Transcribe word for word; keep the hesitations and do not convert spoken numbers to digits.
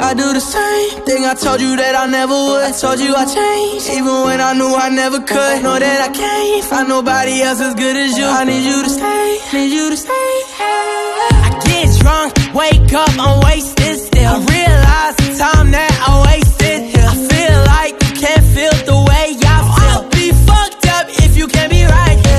I do the same thing I told you that I never would. I told you I changed, even when I knew I never could. Know that I can't find nobody else as good as you. I need you to stay, need you to stay. I get drunk, wake up, I'm wasted.